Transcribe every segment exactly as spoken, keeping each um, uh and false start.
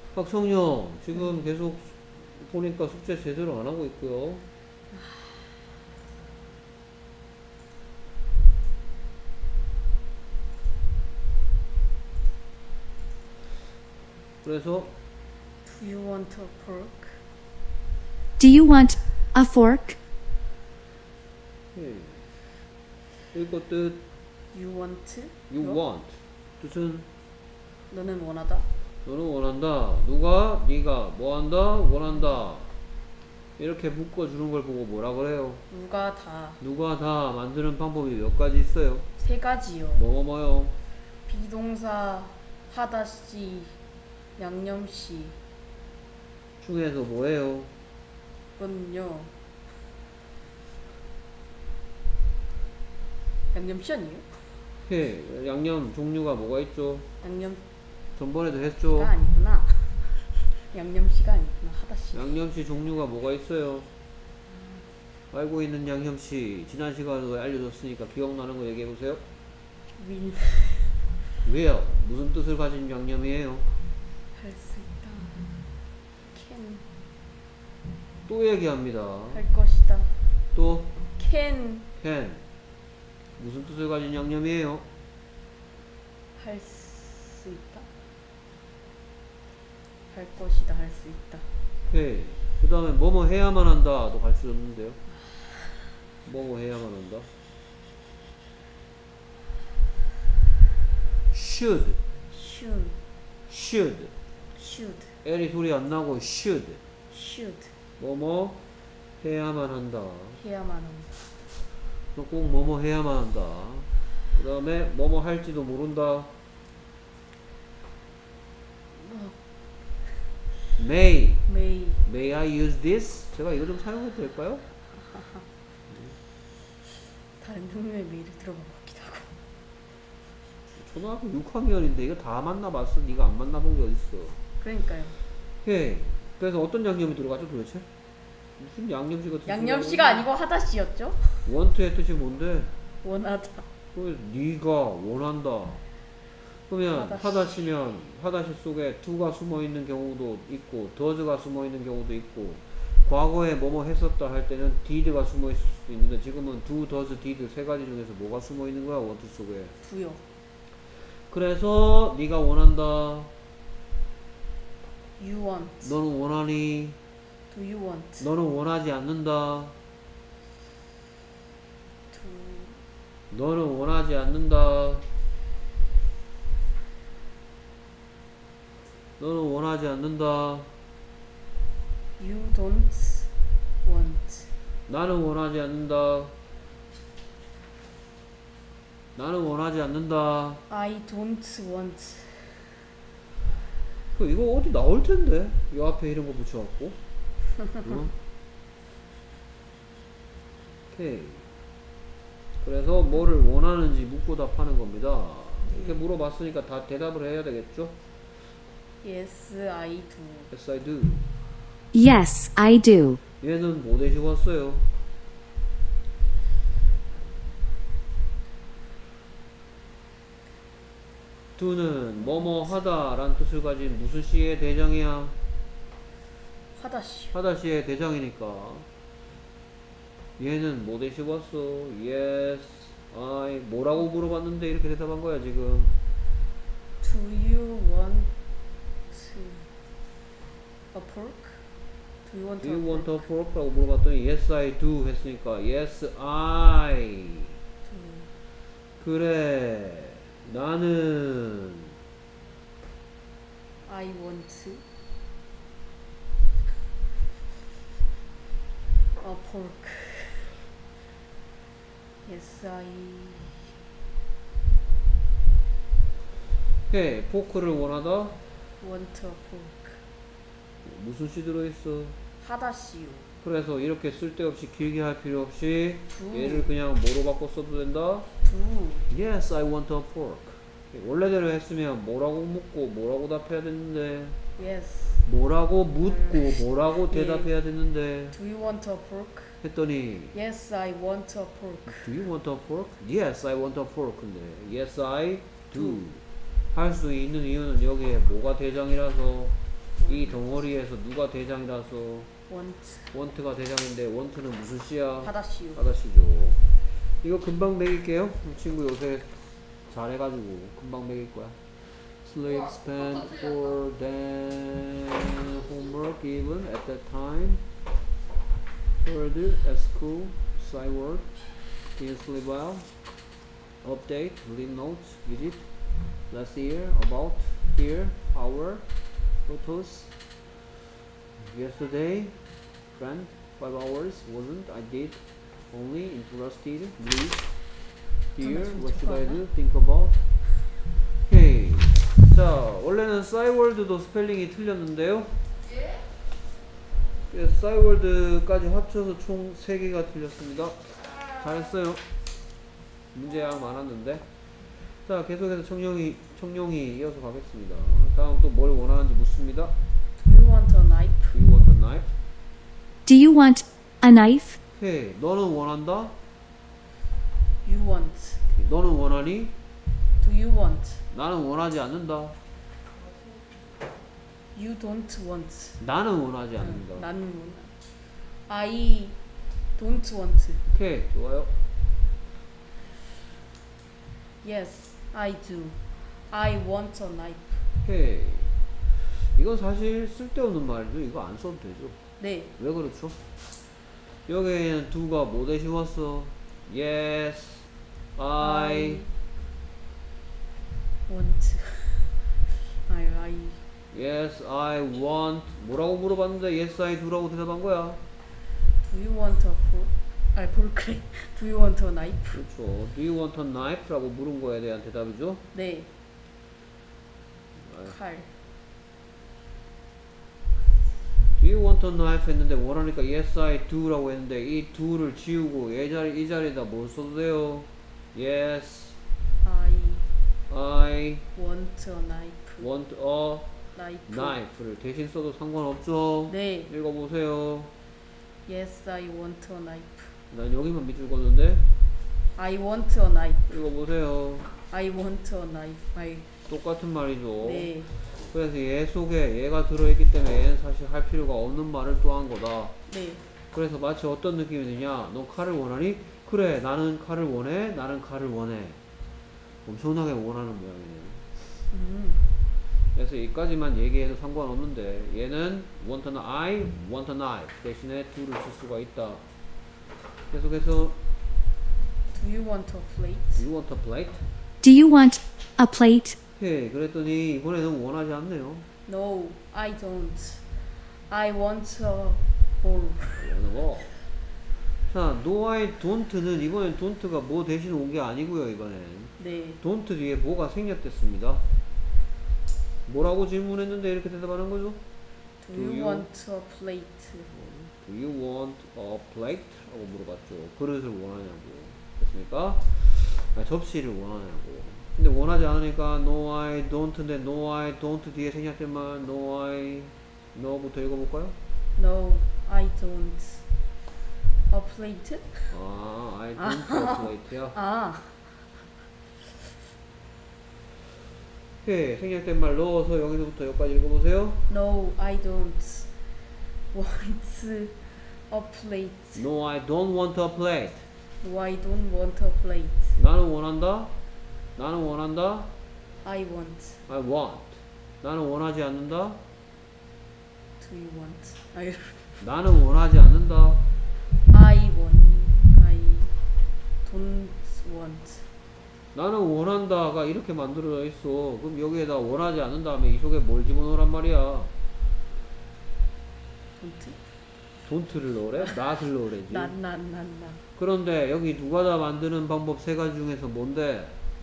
박성영, 지금 계속 보니까 숙제 제대로 안 하고 있고요. 그래서 Do you want a fork? Do you want a fork? 예. 이거 뜻 You want? you 너? want 뜻은 너는 원하다. 너는 원한다. 누가? 네가 뭐한다? 원한다. 이렇게 묶어주는 걸 보고 뭐라 그래요? 누가 다. 누가 다 만드는 방법이 몇 가지 있어요? 세 가지요. 뭐뭐 뭐요? 비동사 하다시 양념시 중에서 뭐예요? 건요. 양념시 아니에요? 해. 양념 종류가 뭐가 있죠? 양념시가 전번에도 했죠? 아니구나. 양념시가 아니구나. 하다시. 양념씨 종류가 뭐가 있어요? 알고 있는 양념씨 지난 시간에 알려줬으니까 기억나는 거 얘기해보세요. will 왜요? 무슨 뜻을 가진 양념이에요? 할 수 있다. can 또 얘기합니다. 할 것이다. 또 can can 무슨 뜻을 가진 양념이에요? 할 수 있다. 할 것이다. 할 수 있다. 오케이. 그 다음에 뭐뭐 해야만 한다도 가르쳐줬는데요. 뭐뭐 해야만 한다. should should should should L이 소리 안 나고 should should 뭐뭐 해야만 한다. 해야만 한다. 꼭 뭐뭐 해야만 한다. 그 다음에 뭐뭐 할지도 모른다. may may may I use this? 제가 이거 좀 사용해도 될까요? 다른 종류의 메일을 들어본 것 같기도 하고. 초등학교 육 학년인데 이거 다 만나봤어? 네가 안 만나본 게 어딨어. 그러니까요. 오케이. 그래서 어떤 양념이 들어가죠 도대체? 무슨 양념씨 같은 양념시가 아니고 하다시였죠? 원트의 뜻이 뭔데? 원하다. 그 네가 원한다. 그러면 하다시. 하다시면 하다시 속에 to가 숨어 있는 경우도 있고 does가 숨어 있는 경우도 있고 과거에 뭐뭐 했었다 할 때는 did가 숨어 있을 수도 있는데 지금은 do, does, did 세 가지 중에서 뭐가 숨어 있는 거야 원트 속에. 두요. 그래서 네가 원한다. You want. 너는 원하니? Do you want? 너는 원하지 않는다. Do 너는 원하지 않는다. 너는 원하지 않는다. you don't want? 나는 원하지 않는다. 나는 원하지 않는다. I don't want. 그 이거 어디 나올 텐데? 요 앞에 이런 거 붙여갖고. 응? 오케이. 그래서 뭐를 원하는지 묻고 답하는 겁니다. 이렇게 물어봤으니까 다 대답을 해야 되겠죠? Yes, I do. Yes, I do. Yes, I do. 얘는 뭐 대시고 왔어요? do는 뭐뭐 하다 라는 뜻을 가진 무슨 시의 대장이야? 하다시. 하다 시의 대장이니까 얘는 뭐 대시고 왔어? Yes, I 뭐라고 물어봤는데 이렇게 대답한 거야 지금. Do you want a pork? Do you want Do a you want pork? a fork? 라고 물어봤더니 Yes, I do 했으니까 Yes, I Do. 그래 나는 I want a pork. Yes, I 오케이 포크를 원하다. want a pork. 무슨 시 들어있어? 하다시요. 그래서 이렇게 쓸데없이 길게 할 필요 없이 두. 얘를 그냥 뭐로 바꿔 써도 된다. Do. Yes, I want a fork. 원래대로 했으면 뭐라고 묻고 뭐라고 답해야 됐는데 Yes. 뭐라고 묻고 뭐라고 예. 대답해야 됐는데 Do you want a pork? 했더니 Yes, I want a pork. Do you want a fork? Yes, I want a fork. 근데 Yes, I do. 할 수 있는 이유는 여기에 뭐가 대장이라서 이 덩어리에서 누가 대장이라서 want want가 대장인데 want는 무슨 씨야? 하다시요. 하다시죠. 이거 금방 매길게요. 친구 요새 잘해가지고 금방 매길 거야. Sleep spent for than homework given at that time. Heard at school. Side word. Didn't sleep well. Update. Read notes. Visit. Last year. About. Here. Hour. Photos. Yesterday. Friend. Five hours. Wasn't. I did. Only. Interested. Read. Here. What should I do? Think about. 오케이. 자, 원래는 싸이월드도 스펠링이 틀렸는데요. 예? 그래서 싸이월드까지 합쳐서 총 세 개가 틀렸습니다. 잘했어요. 문제양 많았는데. 자, 계속해서 청룡이, 청룡이 이어서 가겠습니다. 다음 또 뭘 원하는지 묻습니다. Do you want a knife? Do you want a knife? Do you want a knife? 오케이. 너는 원한다? You want. 오케이. 너는 원하니? Do you want? 나는 원하지 않는다. You don't want. 나는 원하지 응, 않는다. 나는 원하. I don't want. 오케이. 좋아요. Yes, I do. I want a knife. 오케이. 이건 사실 쓸데없는 말이죠. 이거 안 써도 되죠. 네. 왜 그렇죠? 여기에는 do가 뭐 대신 왔어? Yes, I, want. I I yes, I want. 뭐라고 물어봤는데 yes, I do라고 대답한 거야. Do you want a pork? 아, pork. Do you want a knife? 그렇죠. Do you want a knife? 라고 물은 거에 대한 대답이죠. 네. 아유. 칼. Do you want a knife? 했는데 원하니까 yes, I do 라고 했는데 이 do를 지우고 이 자리, 이 자리에다 뭘 써도 돼요? Yes, I I want a knife. want a knife. knife를 대신 써도 상관없죠? 네. 읽어보세요. Yes, I want a knife. 난 여기만 밑줄 걷는데 I want a knife. 읽어보세요. I want a knife. I 똑같은 말이죠. 네. 그래서 얘 속에 얘가 들어있기 때문에 얘는 사실 할 필요가 없는 말을 또 한 거다. 네. 그래서 마치 어떤 느낌이 드냐? 너 칼을 원하니? 그래, 나는 칼을 원해. 나는 칼을 원해. 엄청나게 원하는 모양이네. 음. 그래서 여기까지만 얘기해도 상관없는데 얘는 want a I want a knife 대신에 do를 쓸 수가 있다. 계속해서 Do you want a plate? do you want a plate? Do you want a plate? 오케이, 그랬더니 이번에는 원하지 않네요. No, I don't. I want a bowl. 어느 거? 자, no I don't는 이번엔 don't가 뭐 대신 온 게 아니고요. 이번엔 네. don't 뒤에 뭐가 생략됐습니다. 뭐라고 질문했는데 이렇게 대답하는 거죠? Do, Do you, you- want a plate? Do you want a plate? 라고 물어봤죠. 그릇을 원하냐고. 됐습니까? 아, 접시를 원하냐고. 근데 원하지 않으니까 no I don't인데 no I don't 뒤에 생략된 말 no I no부터 읽어볼까요? No, I don't. A plate? 아, I don't want a plate야. 아, 오케이, 생략된 말 넣어서 여기서부터 여기까지 읽어보세요. no, I don't want a plate. No, I don't want a plate. No, I don't want a plate. 나는 원한다. 나는 원한다. I want. I want. 나는 원하지 않는다. Do you want? I, 나는 원하지 않는다. I want. I don't want. 나는 원한다가 이렇게 만들어져 있어. 그럼 여기에다 원하지 않는 다음에 이 속에 뭘 집어넣으란 말이야? don't? don't를 넣으래? not을 넣으래지. 난, 난, 난, 난. 그런데 여기 누가 다 만드는 방법 세 가지 중에서 뭔데?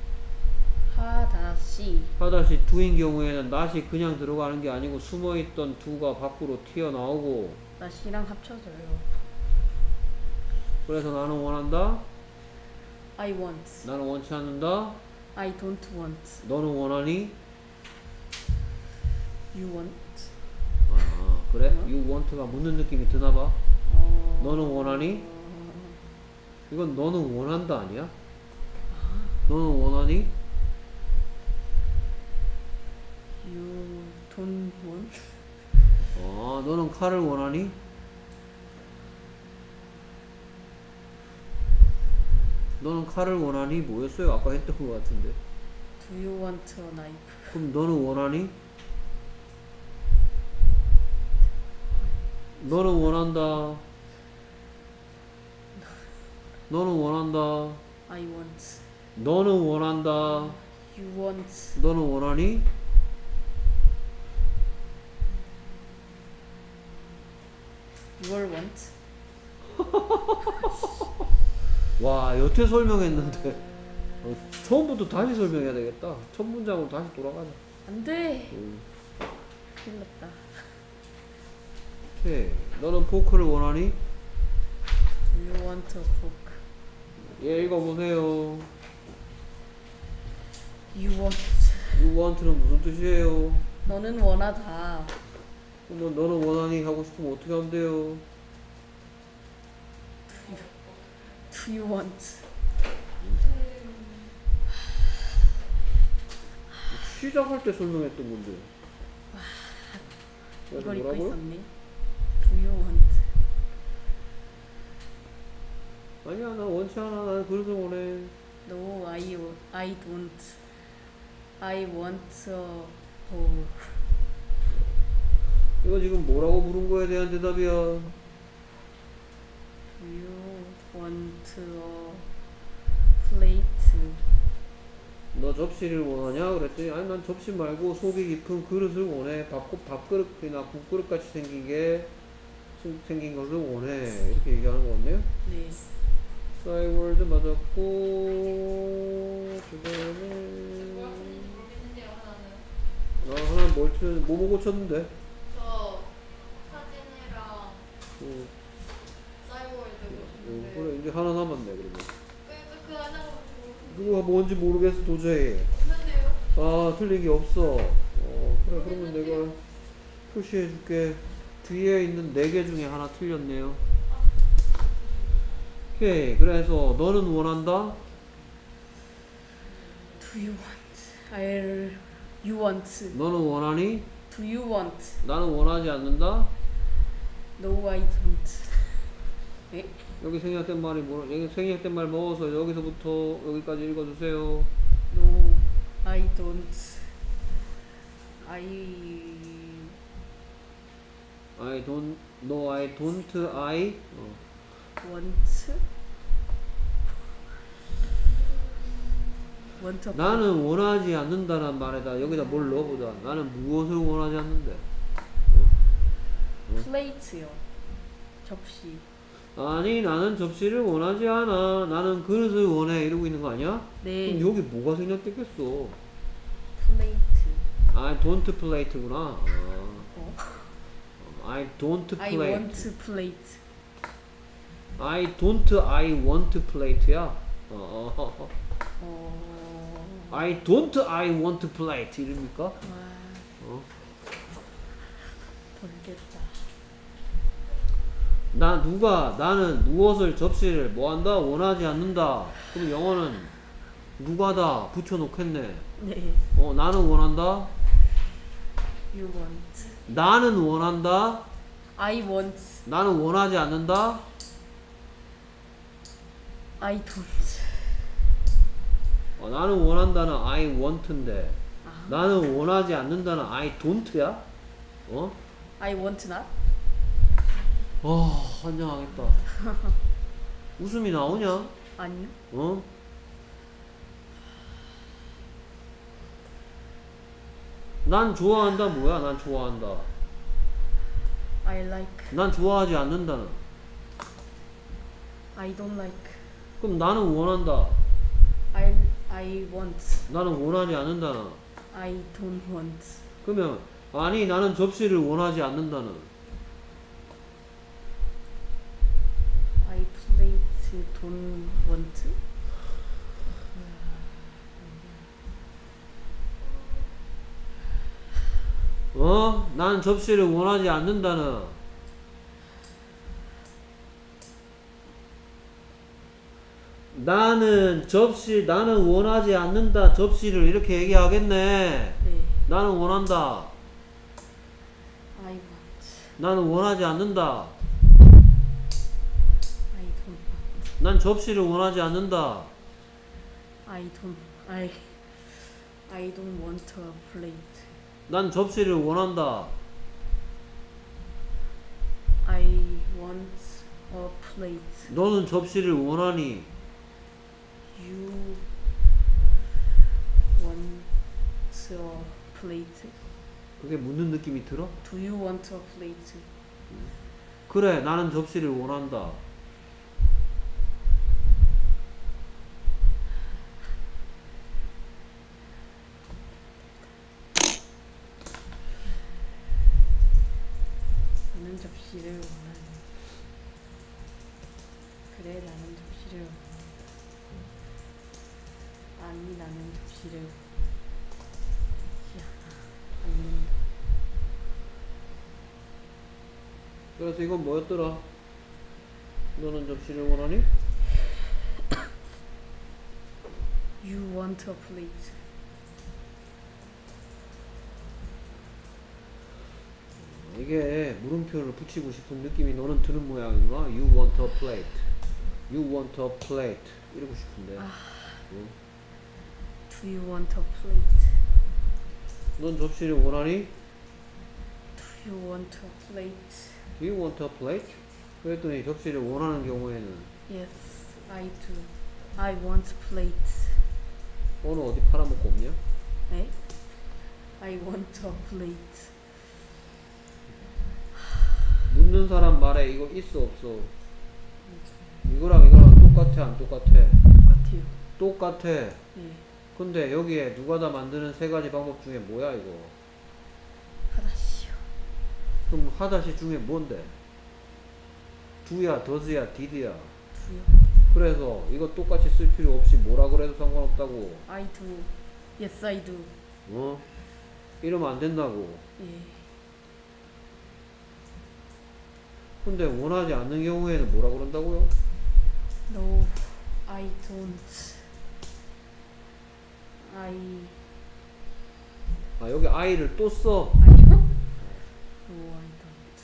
하다시. 하다시 do인 경우에는 not이 그냥 들어가는 게 아니고 숨어있던 do가 밖으로 튀어나오고, 나시랑 합쳐져요. 그래서 나는 원한다. I want. 나는 원치 않는다. I don't want. 너는 원하니? You want. 아, 그래? 어? you want가 묻는 느낌이 드나봐. 어... 너는 원하니? 이건 너는 원한다 아니야? 너는 원하니? You don't want. 아, 너는 칼을 원하니? 너는 칼을 원하니? 뭐였어요? 아까 했던 것 같은데. Do you want a knife? 그럼 너는 원하니? 너는 원한다. 너는 원한다. I want. 너는 원한다. You want. 너는 원하니? You all want. 와, 여태 설명했는데 어, 처음부터 다시 설명해야 되겠다. 첫 문장으로 다시 돌아가자. 안 돼. 음. 큰일 났다. 오케이. 너는 포크를 원하니? Do you want a fork? 예, 읽어보세요. You want. You want는 무슨 뜻이에요? 너는 원하다. 그러면 너는 원하니 하고 싶으면 어떻게 하면 돼요? Do you want? 시작할 때 설명했던 건데. 그래서 이걸 입고 뭐라고요? 있었네. Do you want? 아니야, 나 원치 않아. 나는 그릇을 원해. No, I I don't. I want a bowl. 이거 지금 뭐라고 물은 거에 대한 대답이야. Do you want a plate? 너 접시를 원하냐? 그랬더니 아니 난 접시 말고 속이 깊은 그릇을 원해. 밥, 밥그릇이나 국그릇 같이 생긴 게 생- 생긴 것을 원해. 이렇게 얘기하는 거 같네요. 네. 싸이월드 맞았고 그다음에 모르겠는데요, 하나는. 나 하나 뭘 틀, 뭐뭐 고쳤는데? 저 사진이랑 어, 사이버월드 어, 보셨는데. 그래 이제 하나 남았네 그러면. 그, 그, 그 하나가 모르겠는데요. 누가 뭔지 모르겠어 도저히. 아 틀린 게 없어. 어 그래 그러면 내가 표시해 줄게. 뒤에 있는 네 개 중에 하나 틀렸네요. 오케이. 그래서 너는 원한다. Do you want? I you want? 너는 원하니? Do you want? 나는 원하지 않는다. No, I don't. 에? 여기 생략된 말이 뭐? 여기 생략된 말 먹어서 여기서부터 여기까지 읽어주세요. No, I don't. I I don't. No, I don't. I. 어. want. want a 나는 원하지 않는다는 말에다 여기다 뭘 넣어보자. 나는 무엇을 원하지 않는데? 플레이트요. 접시. 아니 나는 접시를 원하지 않아. 나는 그릇을 원해. 이러고 있는 거 아니야? 네. 그럼 여기 뭐가 생략됐겠어? 플레이트. I don't plate구나. 아. 어? I don't I plate. want plate. I don't. I want plate야. 어, 어, 어. 어. I don't. I want plate 이럽니까? 와, 어. 돌겠다. 나 누가 나는 무엇을 접시를 뭐한다 원하지 않는다. 그럼 영어는 누가다 붙여놓겠네. 네. 어 나는 원한다. You want. 나는 원한다. I want. 나는 원하지 않는다. I don't. 어, 나는 원한다는 I want인데 아. 나는 원하지 않는다는 I don't야? 어? I want not. 어 환장하겠다. 웃음이 나오냐? 아니요. 어? 난 좋아한다 뭐야? 난 좋아한다. I like. 난 좋아하지 않는다는. I don't like. 그럼 나는 원한다. I I want. 나는 원하지 않는다는. I don't want. 그러면 아니 나는 접시를 원하지 않는다는. I plate don't want. 어? 난 접시를 원하지 않는다는. 나는 접시 나는 원하지 않는다 접시를 이렇게 얘기하겠네. 네. 나는 원한다. I want. 나는 원하지 않는다. I don't. 난 접시를 원하지 않는다. I don't. I. I don't want a plate. 난 접시를 원한다. I want a plate. 너는 접시를 원하니? You want a plate? 그게 묻는 느낌이 들어? Do you want a plate? 그래, 나는 접시를 원한다. 나는 접시를 원하네. 그래, 나는 접시를 원하네. 아니, 나는 접시를 않는다. 그래서 이건 뭐였더라? 너는 접시를 원하니? You want a plate. 이게 물음표를 붙이고 싶은 느낌이 너는 드는 모양이구나. You want a plate. You want a plate. 이러고 싶은데. 응? Do you want a plate? 넌 접시를 원하니? Do you want a plate? Do you want a plate? 그랬더니 접시를 원하는 경우에는 Yes, I do. I want plate. 너는 어디 팔아먹고 없냐? 에? I want a plate. 묻는 사람 말에 이거 있어 없어? 이거랑 이거랑 똑같아 안 똑같아? 똑같아요. 똑같아. 네. 근데 여기에 누가 다 만드는 세 가지 방법 중에 뭐야 이거? 하다시요. 그럼 하다시 중에 뭔데? 두야, 더즈야, 디드야. 두요. 그래서 이거 똑같이 쓸 필요 없이 뭐라 그래도 상관없다고. I do. Yes, I do. 어? 이러면 안 된다고. 예. 근데 원하지 않는 경우에는 뭐라 그런다고요? No, I don't. I 아 여기 I를 또 써. 아니요? No, I don't.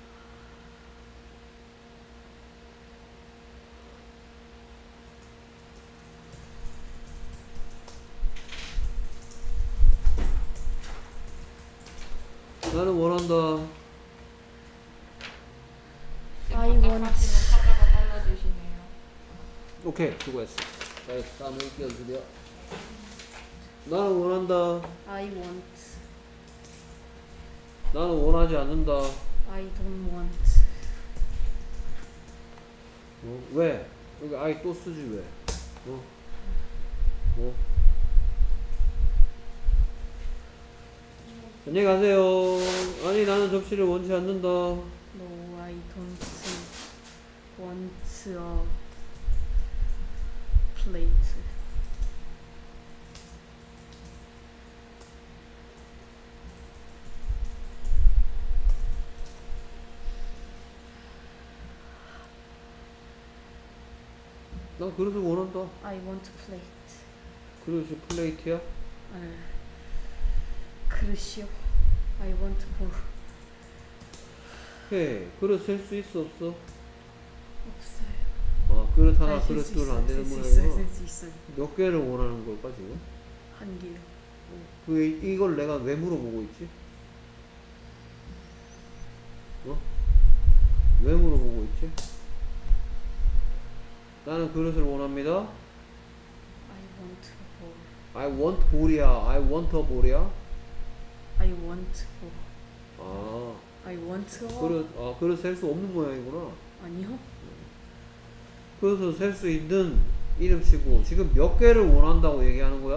나는 원한다. I want. 사자가 빨라지시네요. 오케이 수고했어. 자 다음에 끼워주려. 나는 원한다. I want. 나는 원하지 않는다. I don't want. 어? 왜? 여기 I 또 쓰지 왜? 어? 어? 안녕히 가세요. 아니 나는 접시를 원치 않는다. No, I don't want a plate. 난 그릇을 원한다. I want plate. 그릇이 플레이트야? 아, 그릇이요. I want bowl. 오케이. 그릇 셀 수 있어 없어? 없어요. 아 그릇 하나 아니, 그릇 셀수 둘 있어요. 안 되는 셀수 있어요. 모양이구나. 셀수 있어요. 몇 개를 원하는 걸까 지금? 한 개요. 그 이걸 내가 왜 물어보고 있지? 어? 왜 물어보고 있지? 나는 그릇을 원합니다. I want a bowl. I want 볼이야. I want a 볼이야. I want bowl. 아 I want a. 그릇 아 그릇 셀 수 없는 모양이구나. 아니요. 그래서 셀 수 있는 이름치고 지금 몇 개를 원한다고 얘기하는 거야?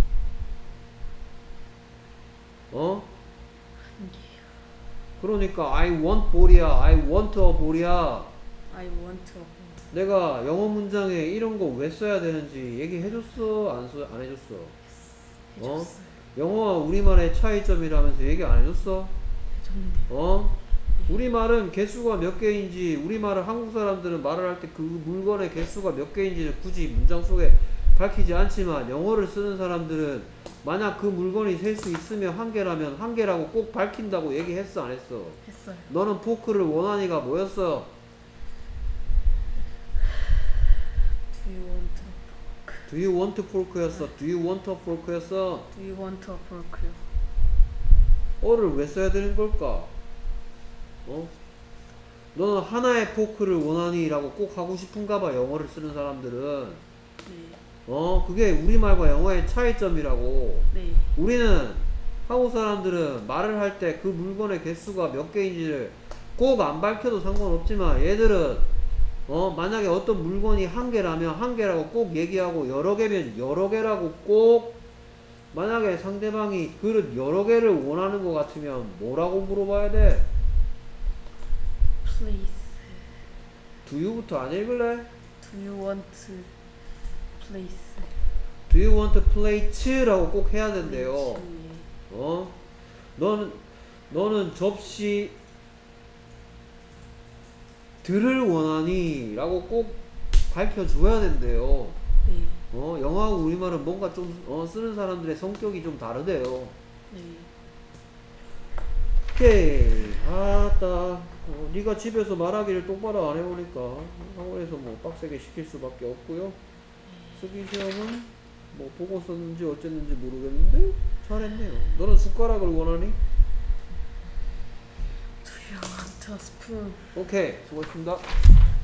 어? 한 개요. 그러니까 I want 볼이야. I want a 볼이야. I want a bowl. 내가 영어 문장에 이런 거 왜 써야 되는지 얘기해줬어? 안, 써, 안 해줬어? 어? 해줬어요. 영어와 우리말의 차이점이라면서 얘기 안 해줬어? 해줬는데요. 어? 우리말은 개수가 몇 개인지, 우리말을 한국 사람들은 말을 할 때 그 물건의 개수가 몇 개인지를 굳이 문장 속에 밝히지 않지만 영어를 쓰는 사람들은 만약 그 물건이 셀 수 있으면 한 개라면 한 개라고 꼭 밝힌다고 얘기했어 안 했어? 했어요. 너는 포크를 원하니가 뭐였어? Do you want a fork? Do you want fork였어? Do you want a fork였어? Do you want a fork요? 어를 왜 써야 되는 걸까? 어? 너는 하나의 포크를 원하니? 라고 꼭 하고 싶은가 봐 영어를 쓰는 사람들은. 네. 어? 그게 우리말과 영어의 차이점이라고. 네. 우리는 한국 사람들은 말을 할 때 그 물건의 개수가 몇 개인지를 꼭 안 밝혀도 상관없지만 얘들은 어 만약에 어떤 물건이 한 개라면 한 개라고 꼭 얘기하고 여러 개면 여러 개라고 꼭 만약에 상대방이 그릇 여러 개를 원하는 것 같으면 뭐라고 물어봐야 돼? Please. Do you부터 안 읽을래? Do you want please? Do you want plate? 라고 꼭 해야 된대요. 네. 어? 너는 너는 접시 들을 원하니? 라고 꼭 밝혀줘야 된대요. 네. 어? 영어하고 우리말은 뭔가 좀 어, 쓰는 사람들의 성격이 좀 다르대요. 네. 오케이. 아따. 어, 네가 집에서 말하기를 똑바로 안 해보니까 학원에서 뭐 빡세게 시킬 수밖에 없고요. 쓰기 시험은 뭐 보고 썼는지 어쨌는지 모르겠는데 잘했네요. 너는 숟가락을 원하니? Do you want a spoon? 오케이. 수고했습니다.